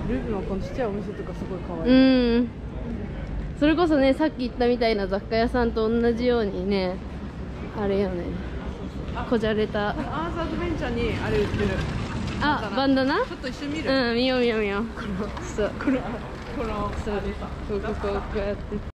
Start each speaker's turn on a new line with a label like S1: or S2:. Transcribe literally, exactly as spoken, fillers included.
S1: ルービーもこのちっちゃいお店とかすごい可愛
S2: う
S1: い。
S2: ん。それこそね、さっき言ったみたいな雑貨屋さんと同じようにね、あれよね、こじゃれた。
S1: アースアドベンチャーにあれ売ってる。
S2: あ、バンダナ。
S1: ちょっと一緒に見る。
S2: うん、見よう見よう見よう。そう、
S1: このこの
S2: そう、こうこうこうやって。